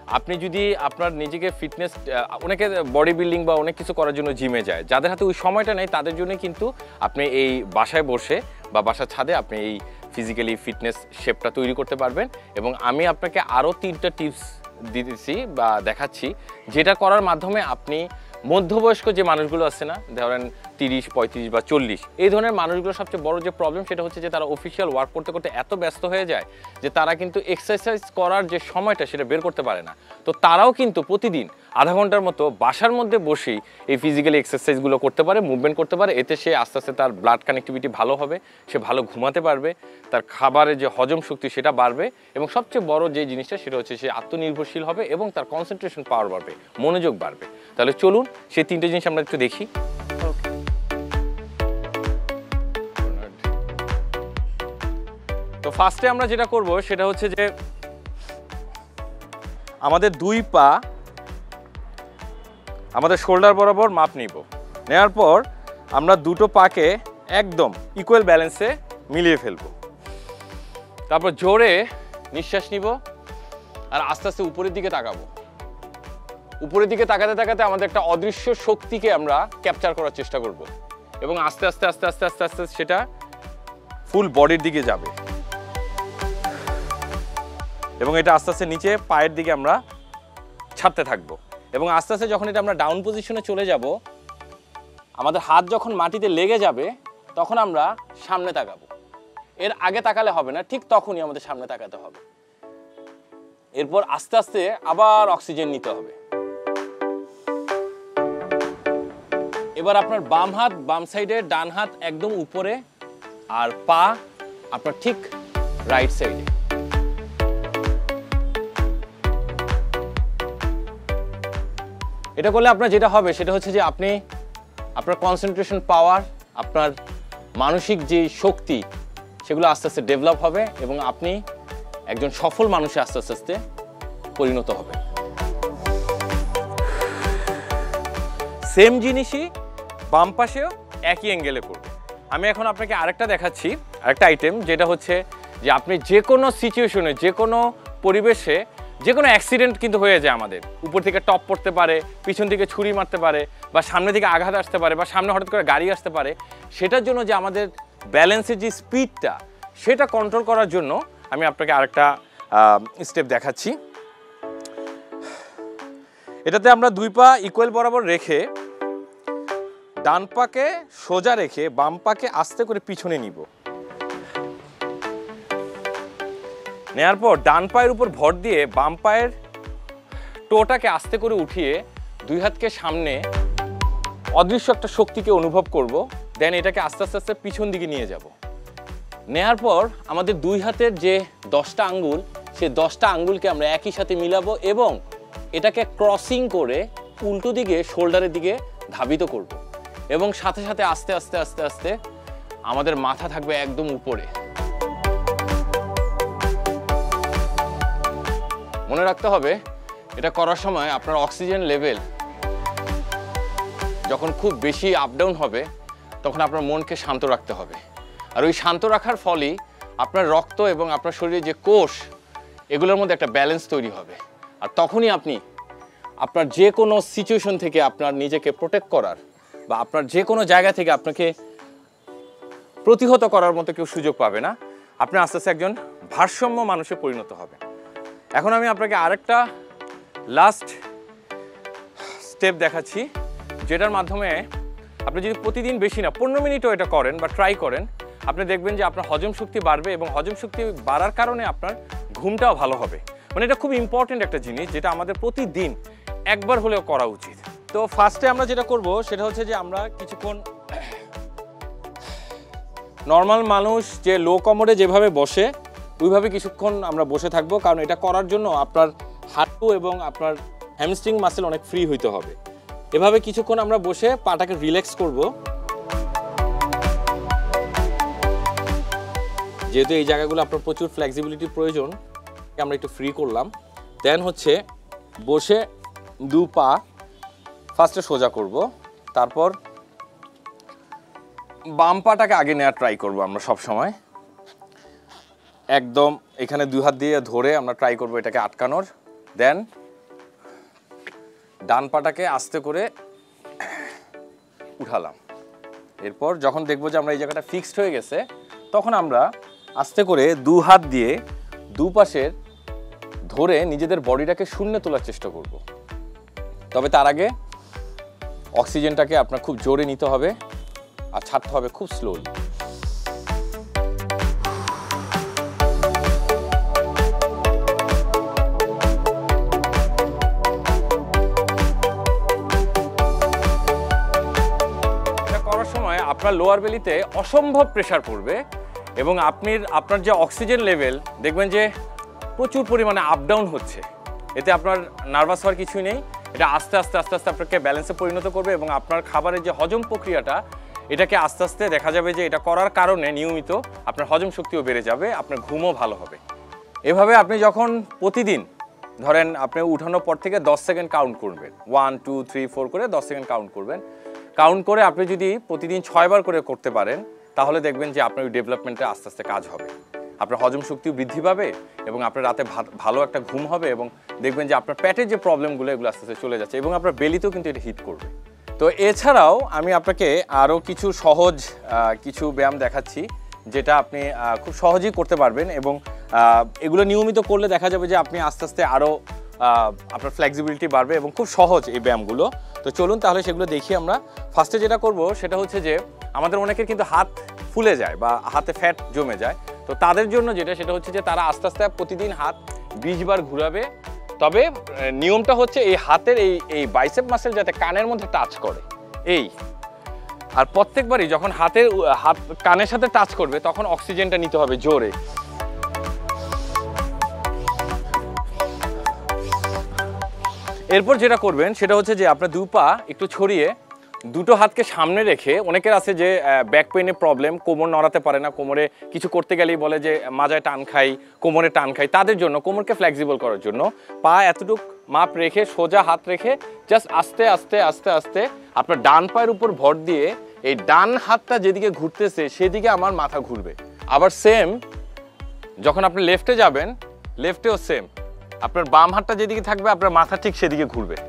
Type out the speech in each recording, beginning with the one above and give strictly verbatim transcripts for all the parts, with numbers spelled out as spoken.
আপনি যদি আপনার নিজেকে ফিটনেস অনেকে বডি বিল্ডিং বা অনেক কিছু করার জন্য জিমে যায়, যাদের হাতে ওই সময়টা নেই তাদের জন্য কিন্তু আপনি এই বাসায় বসে বা বাসার ছাদে আপনি এই ফিজিক্যালি ফিটনেস শেপটা তৈরি করতে পারবেন। এবং আমি আপনাকে আরও তিনটা টিপস দিতেছি বা দেখাচ্ছি, যেটা করার মাধ্যমে আপনি মধ্যবয়স্ক যে মানুষগুলো আছে না, ধরেন তিরিশ পঁয়ত্রিশ বা চল্লিশ, এই ধরনের মানুষগুলোর সবচেয়ে বড় যে প্রবলেম সেটা হচ্ছে যে তারা অফিসিয়াল ওয়ার্ক করতে করতে এত ব্যস্ত হয়ে যায় যে তারা কিন্তু এক্সারসাইজ করার যে সময়টা সেটা বের করতে পারে না। তো তারাও কিন্তু প্রতিদিন আধা ঘন্টার মতো বাসার মধ্যে বসেই এই ফিজিক্যালি এক্সারসাইজগুলো করতে পারে, মুভমেন্ট করতে পারে। এতে সে আস্তে আস্তে তার ব্লাড কানেক্টিভিটি ভালো হবে, সে ভালো ঘুমাতে পারবে, তার খাবারের যে হজম শক্তি সেটা বাড়বে, এবং সবচেয়ে বড় যে জিনিসটা সেটা হচ্ছে সে আত্মনির্ভরশীল হবে এবং তার কনসেন্ট্রেশন পাওয়ার বাড়বে, মনোযোগ বাড়বে। তাহলে চলুন সেই তিনটে জিনিস আমরা একটু দেখি। তো ফার্স্টে আমরা যেটা করব সেটা হচ্ছে যে আমাদের দুই পা আমাদের শোল্ডার বরাবর মাপ নিব। নেওয়ার পর আমরা দুটো পাকে একদম ইকুয়াল ব্যালেন্সে মিলিয়ে ফেলব। তারপর জোরে নিঃশ্বাস নিব আর আস্তে আস্তে উপরের দিকে তাকাবো। উপরের দিকে তাকাতে তাকাতে আমাদের একটা অদৃশ্য শক্তিকে আমরা ক্যাপচার করার চেষ্টা করব, এবং আস্তে আস্তে আস্তে আস্তে আস্তে আস্তে সেটা ফুল বডির দিকে যাবে, এবং এটা আস্তে আস্তে নিচে পায়ের দিকে আমরা ছাড়তে থাকবো। এবং আস্তে আস্তে যখন এটা আমরা ডাউন পজিশনে চলে যাব, আমাদের হাত যখন মাটিতে লেগে যাবে তখন আমরা সামনে তাকাবো। এর আগে তাকালে হবে না, ঠিক তখনই আমাদের সামনে তাকাতে হবে। এরপর আস্তে আস্তে আবার অক্সিজেন নিতে হবে। এবার আপনার বাম হাত বাম সাইডে, ডান হাত একদম উপরে, আর পা আপনার ঠিক রাইট সাইডে। এটা করলে আপনার যেটা হবে সেটা হচ্ছে যে আপনি আপনার কনসেন্ট্রেশন পাওয়ার, আপনার মানসিক যে শক্তি সেগুলো আস্তে আস্তে ডেভেলপ হবে, এবং আপনি একজন সফল মানুষে আস্তে আস্তে আস্তে পরিণত হবে। সেম জিনিসই বাম পাশেও একই অ্যাঙ্গেলে করবে। আমি এখন আপনাকে আরেকটা দেখাচ্ছি, আরেকটা আইটেম, যেটা হচ্ছে যে আপনি যে কোনো সিচুয়েশনে, যে কোনো পরিবেশে, যে কোনো অ্যাক্সিডেন্ট কিন্তু হয়ে যায় আমাদের। উপর থেকে টপ পড়তে পারে, পিছন থেকে ছুরি মারতে পারে, বা সামনে থেকে আঘাত আসতে পারে, বা সামনে হঠাৎ করে গাড়ি আসতে পারে। সেটার জন্য যে আমাদের ব্যালেন্সের যে স্পিডটা সেটা কন্ট্রোল করার জন্য আমি আপনাকে আরেকটা স্টেপ দেখাচ্ছি। এটাতে আমরা দুই পা ইকুয়াল বরাবর রেখে ডান পাকে সোজা রেখে বাম পাকে আস্তে করে পিছনে নিব। নেয়ার পর ডান পায়ের উপর ভর দিয়ে বাম পায়ের টোটাকে আস্তে করে উঠিয়ে দুই হাতকে সামনে অদৃশ্য একটা শক্তিকে অনুভব করব। দেন এটাকে আস্তে আস্তে আস্তে পিছন দিকে নিয়ে যাব। নেয়ার পর আমাদের দুই হাতের যে দশটা আঙ্গুল, সেই দশটা আঙ্গুলকে আমরা একই সাথে মিলাবো এবং এটাকে ক্রসিং করে উল্টো দিকে শোল্ডারের দিকে ধাবিত করব, এবং সাথে সাথে আস্তে আস্তে আস্তে আস্তে আমাদের মাথা থাকবে একদম উপরে। মনে রাখতে হবে এটা করার সময় আপনার অক্সিজেন লেভেল যখন খুব বেশি আপ ডাউন হবে তখন আপনার মনকে শান্ত রাখতে হবে। আর ওই শান্ত রাখার ফলেই আপনার রক্ত এবং আপনার শরীরে যে কোষ, এগুলোর মধ্যে একটা ব্যালেন্স তৈরি হবে। আর তখনই আপনি আপনার যে কোনো সিচুয়েশন থেকে আপনার নিজেকে প্রোটেক্ট করার বা আপনার যে কোনো জায়গা থেকে আপনাকে প্রতিহত করার মতো কেউ সুযোগ পাবে না। আপনি আস্তে আস্তে একজন ভারসাম্য মানুষে পরিণত হবেন। এখন আমি আপনাকে আরেকটা লাস্ট স্টেপ দেখাচ্ছি, যেটার মাধ্যমে আপনি যদি প্রতিদিন বেশি না পনেরো মিনিটও এটা করেন বা ট্রাই করেন, আপনি দেখবেন যে আপনার হজম শক্তি বাড়বে, এবং হজম শক্তি বাড়ার কারণে আপনার ঘুমটাও ভালো হবে। মানে এটা খুব ইম্পর্টেন্ট একটা জিনিস, যেটা আমাদের প্রতিদিন একবার হলেও করা উচিত। তো ফার্স্টে আমরা যেটা করব সেটা হচ্ছে যে আমরা কিছুক্ষণ নর্মাল মানুষ যে লো কমোডে যেভাবে বসে ওইভাবে কিছুক্ষণ আমরা বসে থাকবো, কারণ এটা করার জন্য আপনার হাঁটু এবং আপনার হ্যামস্ট্রিং মাসেল অনেক ফ্রি হইতে হবে। এভাবে কিছুক্ষণ আমরা বসে পাটাকে রিল্যাক্স করব। যেহেতু এই জায়গাগুলো আপনার প্রচুর ফ্লেক্সিবিলিটির প্রয়োজন, আমরা একটু ফ্রি করলাম। দেন হচ্ছে বসে দু পা ফার্স্টে সোজা করব, তারপর বাম পাটাকে আগে নেওয়ার ট্রাই করব। আমরা সব সময় একদম এখানে দুই হাত দিয়ে ধরে আমরা ট্রাই করব এটাকে আটকানোর। দেন ডান পাটাকে আস্তে করে উঠালাম। এরপর যখন দেখবো যে আমরা এই জায়গাটা ফিক্সড হয়ে গেছে, তখন আমরা আস্তে করে দু হাত দিয়ে দুপাশের ধরে নিজেদের বডিটাকে শূন্যে তোলার চেষ্টা করব। তবে তার আগে অক্সিজেনটাকে আপনার খুব জোরে নিতে হবে আর ছাড়তে হবে খুব স্লোলি। এটা করার সময় আপনার লোয়ার বেলিতে অসম্ভব প্রেসার পড়বে এবং আপনি আপনার যে অক্সিজেন লেভেল দেখবেন যে প্রচুর পরিমাণে আপ ডাউন হচ্ছে। এতে আপনার নার্ভাস হওয়ার কিছুই নেই। এটা আস্তে আস্তে আস্তে আস্তে আপনাকে ব্যালেন্সে পরিণত করবে এবং আপনার খাবারের যে হজম প্রক্রিয়াটা এটাকে আস্তে আস্তে দেখা যাবে যে এটা করার কারণে নিয়মিত আপনার হজম শক্তিও বেড়ে যাবে, আপনার ঘুমও ভালো হবে। এভাবে আপনি যখন প্রতিদিন ধরেন আপনি উঠানোর পর থেকে দশ সেকেন্ড কাউন্ট করবেন, ওয়ান টু থ্রি ফোর করে দশ সেকেন্ড কাউন্ট করবেন। কাউন্ট করে আপনি যদি প্রতিদিন ছয়বার করে করতে পারেন তাহলে দেখবেন যে আপনার ওই ডেভেলপমেন্টে আস্তে আস্তে কাজ হবে, আপনার হজম শক্তিও বৃদ্ধি পাবে এবং আপনার রাতে ভালো একটা ঘুম হবে এবং দেখবেন যে আপনার পেটের যে প্রবলেমগুলো এগুলো আস্তে আস্তে চলে যাচ্ছে এবং আপনার বেলিতেও কিন্তু এটা হিট করবে। তো এছাড়াও আমি আপনাকে আরও কিছু সহজ কিছু ব্যায়াম দেখাচ্ছি যেটা আপনি খুব সহজেই করতে পারবেন এবং এগুলো নিয়মিত করলে দেখা যাবে যে আপনি আস্তে আস্তে আরও আপনার ফ্লেক্সিবিলিটি বাড়বে এবং খুব সহজ এই ব্যায়ামগুলো। তো চলুন তাহলে সেগুলো দেখি আমরা। ফার্স্টে যেটা করব সেটা হচ্ছে যে আমাদের অনেকের কিন্তু হাত ফুলে যায় বা হাতে ফ্যাট জমে যায়। তো তাদের জন্য যেটা সেটা হচ্ছে যে তারা আস্তে আস্তে প্রতিদিন হাত বিশ বার ঘুরাবে। তবে নিয়মটা হচ্ছে এই হাতের এই এই বাইসেপ মাসেল যাতে কানের মধ্যে টাচ করে এই, আর প্রত্যেকবারই যখন হাতের হাত কানের সাথে টাচ করবে তখন অক্সিজেনটা নিতে হবে জোরে। এরপর যেটা করবেন সেটা হচ্ছে যে আপনার দু পা একটু ছড়িয়ে দুটো হাতকে সামনে রেখে, অনেকের আছে যে ব্যাক পেইনের প্রবলেম, কোমর নড়াতে পারে না, কোমরে কিছু করতে গেলেই বলে যে মাজায় টান খাই, কোমরে টান খাই, তাদের জন্য কোমরকে ফ্লেক্সিবল করার জন্য পা এতটুক মাপ রেখে সোজা হাত রেখে জাস্ট আস্তে আস্তে আস্তে আস্তে আপনার ডান পায়ের উপর ভর দিয়ে এই ডান হাতটা যেদিকে ঘুরতেছে সেদিকে আমার মাথা ঘুরবে। আবার সেম যখন আপনি লেফটে যাবেন লেফটেও সেম, আপনার বাম হাতটা যেদিকে থাকবে আপনার মাথা ঠিক সেদিকে ঘুরবে।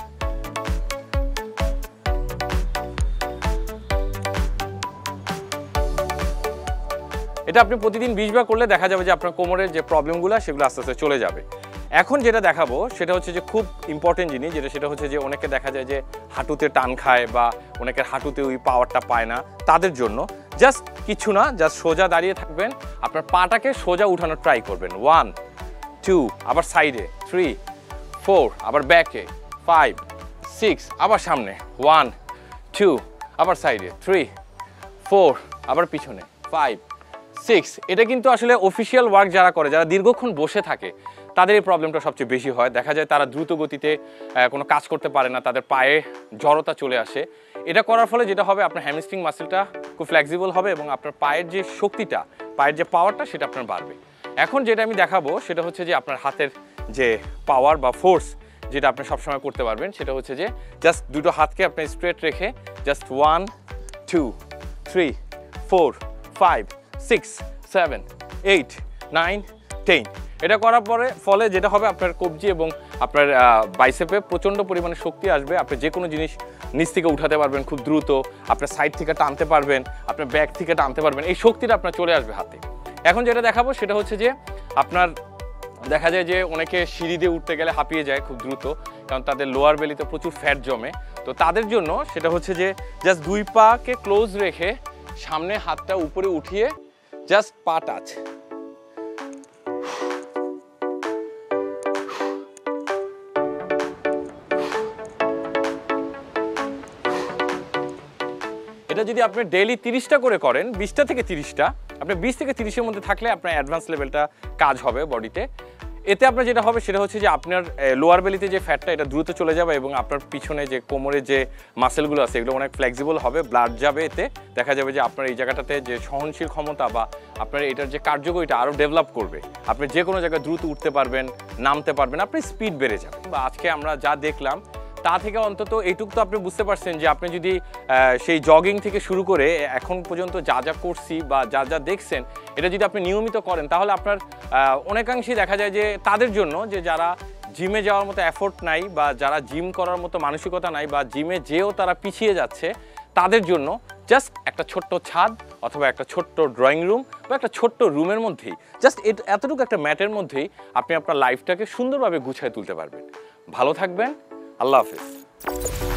এটা আপনি প্রতিদিন বিশ বার করলে দেখা যাবে যে আপনার কোমরের যে প্রবলেমগুলো সেগুলো আস্তে আস্তে চলে যাবে। এখন যেটা দেখাবো সেটা হচ্ছে যে খুব ইম্পর্টেন্ট জিনিস, যেটা সেটা হচ্ছে যে অনেকে দেখা যায় যে হাঁটুতে টান খায় বা অনেকের হাঁটুতে ওই পাওয়ারটা পায় না, তাদের জন্য জাস্ট কিছু না, জাস্ট সোজা দাঁড়িয়ে থাকবেন, আপনার পাটাকে সোজা উঠানোর ট্রাই করবেন। ওয়ান টু, আবার সাইডে, থ্রি ফোর, আবার ব্যাকে, ফাইভ সিক্স, আবার সামনে, ওয়ান টু, আবার সাইডে, থ্রি ফোর, আবার পিছনে, ফাইভ সিক্স। এটা কিন্তু আসলে অফিসিয়াল ওয়ার্ক যারা করে, যারা দীর্ঘক্ষণ বসে থাকে তাদের এই প্রবলেমটা সবচেয়ে বেশি হয়। দেখা যায় তারা দ্রুত গতিতে কোনো কাজ করতে পারে না, তাদের পায়ে জড়তা চলে আসে। এটা করার ফলে যেটা হবে আপনার হ্যামস্ট্রিং মাসেলটা খুব ফ্লেক্সিবল হবে এবং আপনার পায়ের যে শক্তিটা, পায়ের যে পাওয়ারটা সেটা আপনার বাড়বে। এখন যেটা আমি দেখাবো সেটা হচ্ছে যে আপনার হাতের যে পাওয়ার বা ফোর্স যেটা আপনি সবসময় করতে পারবেন সেটা হচ্ছে যে জাস্ট দুটো হাতকে আপনি স্ট্রেট রেখে just one two three four five six seven eight nine ten. এটা করার পরে ফলে যেটা হবে আপনার কবজি এবং আপনার বাইসেপে প্রচণ্ড পরিমাণে শক্তি আসবে। আপনি যে কোনো জিনিস নিচ থেকে উঠাতে পারবেন খুব দ্রুত, আপনার সাইড থেকে টানতে পারবেন, আপনার ব্যাক থেকে টানতে পারবেন, এই শক্তিটা আপনার চলে আসবে হাতে। এখন যেটা দেখাবো সেটা হচ্ছে যে আপনার দেখা যায় যে অনেকে সিঁড়ি দিয়ে উঠতে গেলে হাঁপিয়ে যায় খুব দ্রুত, কারণ তাদের লোয়ার বেলিতে প্রচুর ফ্যাট জমে। তো তাদের জন্য সেটা হচ্ছে যে জাস্ট দুই পাকে ক্লোজ রেখে সামনে হাতটা উপরে উঠিয়ে জাস্ট পা টাচ। এটা যদি আপনি ডেইলি তিরিশটা করে করেন, বিশটা থেকে তিরিশটা, আপনি বিশ থেকে তিরিশের মধ্যে থাকলে আপনার অ্যাডভান্স লেভেলটা কাজ হবে বডিতে। এতে আপনার যেটা হবে সেটা হচ্ছে যে আপনার লোয়ার বেলিতে যে ফ্যাটটা এটা দ্রুত চলে যাবে এবং আপনার পিছনে যে কোমরে যে মাসেলগুলো আছে এগুলো অনেক ফ্লেক্সিবল হবে, ব্লাড যাবে। এতে দেখা যাবে যে আপনার এই জায়গাটাতে যে সহনশীল ক্ষমতা বা আপনার এটার যে কার্যকরিতা আরও ডেভেলপ করবে। আপনি যে কোনো জায়গায় দ্রুত উঠতে পারবেন, নামতে পারবেন, আপনার স্পিড বেড়ে যাবে। বা আজকে আমরা যা দেখলাম তা থেকে অন্তত এইটুকু তো আপনি বুঝতে পারছেন যে আপনি যদি সেই জগিং থেকে শুরু করে এখন পর্যন্ত যা যা করছি বা যা যা দেখছেন এটা যদি আপনি নিয়মিত করেন তাহলে আপনার অনেকাংশেই দেখা যায় যে তাদের জন্য যে যারা জিমে যাওয়ার মতো এফোর্ট নাই বা যারা জিম করার মতো মানসিকতা নাই বা জিমে যেও তারা পিছিয়ে যাচ্ছে তাদের জন্য জাস্ট একটা ছোট্ট ছাদ অথবা একটা ছোট্ট ড্রয়িং রুম বা একটা ছোট্ট রুমের মধ্যেই জাস্ট এতটুকু একটা ম্যাটের মধ্যেই আপনি আপনার লাইফটাকে সুন্দরভাবে গুছিয়ে তুলতে পারবেন। ভালো থাকবেন, আল্লাহ হাফেজ।